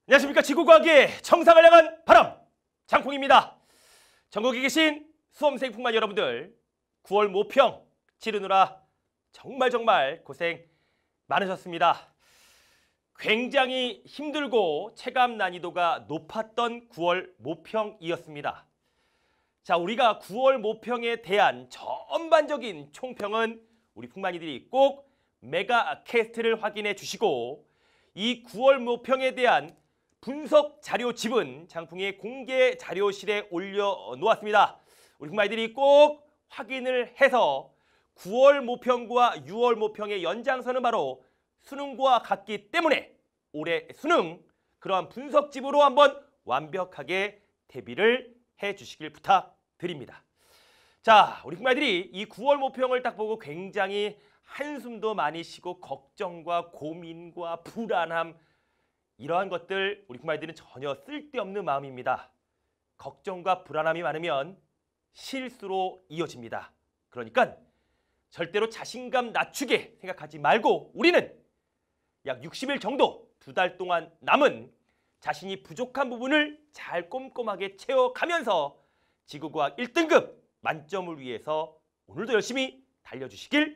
안녕하십니까. 지구과학의 정상을 향한 바람 장풍입니다. 전국에 계신 수험생 풍만 여러분들 9월 모평 치르느라 정말 고생 많으셨습니다. 굉장히 힘들고 체감 난이도가 높았던 9월 모평이었습니다. 자, 우리가 9월 모평에 대한 전반적인 총평은 우리 풍만이들이 꼭 메가 캐스트를 확인해 주시고 이 9월 모평에 대한 분석 자료집은 장풍의 공개 자료실에 올려놓았습니다. 우리 풍만이들이 꼭 확인을 해서 9월 모평과 6월 모평의 연장선은 바로 수능과 같기 때문에 올해 수능 그러한 분석집으로 한번 완벽하게 대비를 해주시길 부탁드립니다. 자, 우리 풍만이들이 이 9월 모평을 딱 보고 굉장히 한숨도 많이 쉬고 걱정과 고민과 불안함 이러한 것들 우리 풍만이들은 전혀 쓸데없는 마음입니다. 걱정과 불안함이 많으면 실수로 이어집니다. 그러니까 절대로 자신감 낮추게 생각하지 말고 우리는 약 60일 정도 2달 동안 남은 자신이 부족한 부분을 잘 꼼꼼하게 채워가면서 지구과학 1등급 만점을 위해서 오늘도 열심히 달려주시길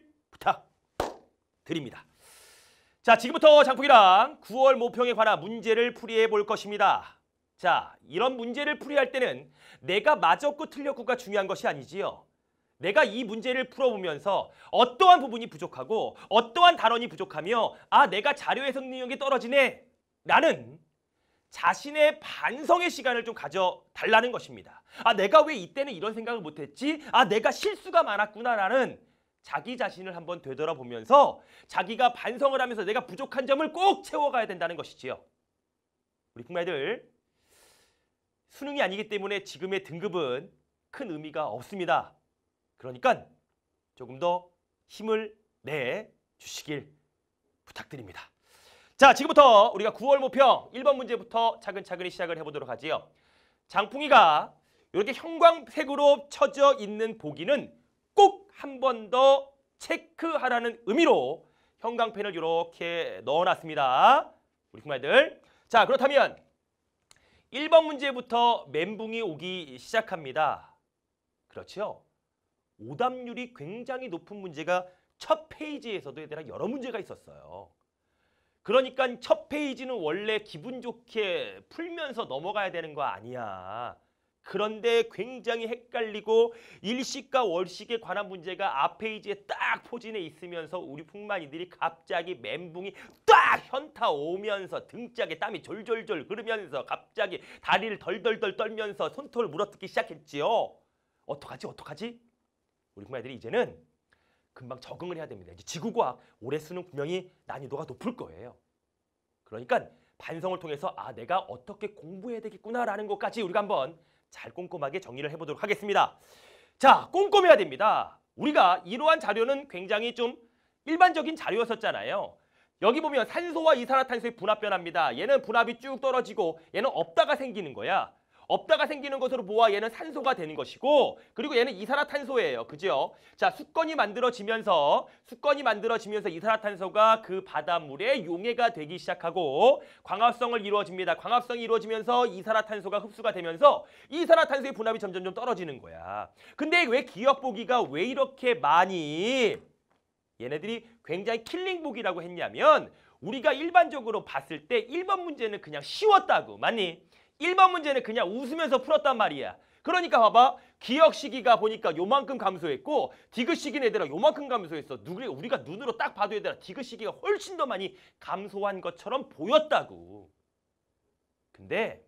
부탁드립니다. 자, 지금부터 장풍이랑 9월 모평에 관한 문제를 풀이해 볼 것입니다. 자, 이런 문제를 풀이할 때는 내가 맞았고 틀렸고가 중요한 것이 아니지요. 내가 이 문제를 풀어보면서 어떠한 부분이 부족하고 어떠한 단원이 부족하며 아, 내가 자료 해석 능력이 떨어지네 라는 자신의 반성의 시간을 좀 가져달라는 것입니다. 아, 내가 왜 이때는 이런 생각을 못했지? 아, 내가 실수가 많았구나라는 자기 자신을 한번 되돌아보면서 자기가 반성을 하면서 내가 부족한 점을 꼭 채워가야 된다는 것이지요. 우리 풍마이들 수능이 아니기 때문에 지금의 등급은 큰 의미가 없습니다. 그러니까 조금 더 힘을 내주시길 부탁드립니다. 자, 지금부터 우리가 9월 모평 1번 문제부터 차근차근히 시작을 해보도록 하지요. 장풍이가 이렇게 형광색으로 쳐져 있는 보기는 꼭 한 번 더 체크하라는 의미로 형광펜을 이렇게 넣어놨습니다. 우리 풍마이들. 자, 그렇다면 1번 문제부터 멘붕이 오기 시작합니다. 그렇죠? 오답률이 굉장히 높은 문제가 첫 페이지에서도 얘들아 여러 문제가 있었어요. 그러니까 첫 페이지는 원래 기분 좋게 풀면서 넘어가야 되는 거 아니야. 그런데 굉장히 헷갈리고 일식과 월식에 관한 문제가 앞 페이지에 딱 포진해 있으면서 우리 풍만이들이 갑자기 멘붕이 딱 현타 오면서 등짝에 땀이 졸졸졸 흐르면서 갑자기 다리를 덜덜덜 떨면서 손톱을 물어뜯기 시작했지요. 어떡하지? 우리 풍만이들이 이제는 금방 적응을 해야 됩니다. 이제 지구과학 올해 수능 분명히 난이도가 높을 거예요. 그러니까 반성을 통해서 아, 내가 어떻게 공부해야 되겠구나라는 것까지 우리가 한번 잘 꼼꼼하게 정리를 해보도록 하겠습니다. 자, 꼼꼼해야 됩니다. 우리가 이러한 자료는 굉장히 좀 일반적인 자료였었잖아요. 여기 보면 산소와 이산화탄소의 분압 변화입니다. 얘는 분압이 쭉 떨어지고 얘는 없다가 생기는 거야. 없다가 생기는 것으로 보아 얘는 산소가 되는 것이고 그리고 얘는 이산화탄소예요. 그죠? 자, 수건이 만들어지면서 이산화탄소가 그 바닷물에 용해가 되기 시작하고 광합성을 이루어집니다. 광합성이 이루어지면서 이산화탄소가 흡수가 되면서 이산화탄소의 분압이 점점 떨어지는 거야. 근데 왜 기억보기가 왜 이렇게 많이 얘네들이 굉장히 킬링보기라고 했냐면 우리가 일반적으로 봤을 때 1번 문제는 그냥 쉬웠다고. 맞니? 1번 문제는 그냥 웃으면서 풀었단 말이야. 그러니까 봐봐. 기억 시기가 보니까 요만큼 감소했고 디귿 시기는 얘들아 요만큼 감소했어. 우리가 눈으로 딱 봐도 얘들아 디귿 시기가 훨씬 더 많이 감소한 것처럼 보였다고. 근데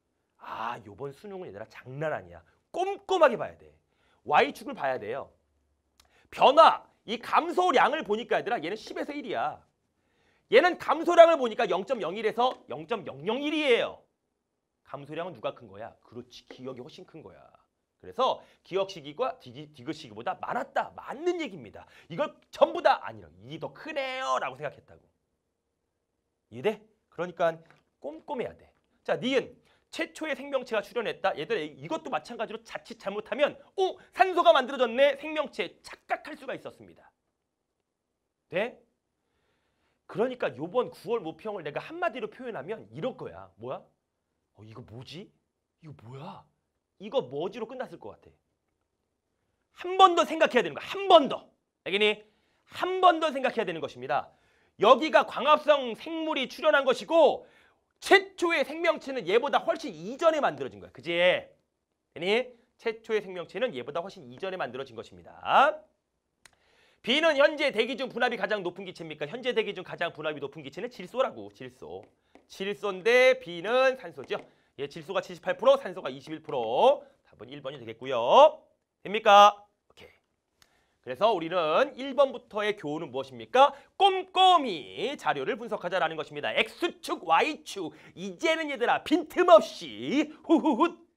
요번 수능은 얘들아 장난 아니야. 꼼꼼하게 봐야 돼. Y축을 봐야 돼요. 변화, 이 감소량을 보니까 얘들아 얘는 10에서 1이야. 얘는 감소량을 보니까 0.01에서 0.001이에요. 감소량은 누가 큰 거야? 그렇지, 기억이 훨씬 큰 거야. 그래서 기억 시기가 디귿 시기보다 많았다. 맞는 얘기입니다. 이걸 전부 다 아니라 이 더 크네요 라고 생각했다고. 이해돼? 그러니까 꼼꼼해야 돼. 자, 니은 최초의 생명체가 출현했다. 얘들아 이것도 마찬가지로 자칫 잘못하면 산소가 만들어졌네. 생명체 착각할 수가 있었습니다. 네? 그러니까 요번 9월 모평을 내가 한마디로 표현하면 이럴 거야. 뭐야? 이거 뭐지? 이거 뭐야? 이거 뭐지로 끝났을 것 같아. 한 번 더 생각해야 되는 거야. 한 번 더. 알겠니? 한 번 더 생각해야 되는 것입니다. 여기가 광합성 생물이 출현한 것이고 최초의 생명체는 얘보다 훨씬 이전에 만들어진 거야. 그지? 알겠니? 최초의 생명체는 얘보다 훨씬 이전에 만들어진 것입니다. B는 현재 대기 중 분압이 가장 높은 기체입니까? 현재 대기 중 가장 분압이 높은 기체는 질소라고. 질소. 질소인데 B는 산소죠. 예, 질소가 78%, 산소가 21%. 답은 1번이 되겠고요. 됩니까? 오케이. 그래서 우리는 1번부터의 교훈은 무엇입니까? 꼼꼼히 자료를 분석하자라는 것입니다. X축, Y축. 이제는 얘들아 빈틈없이 후후훗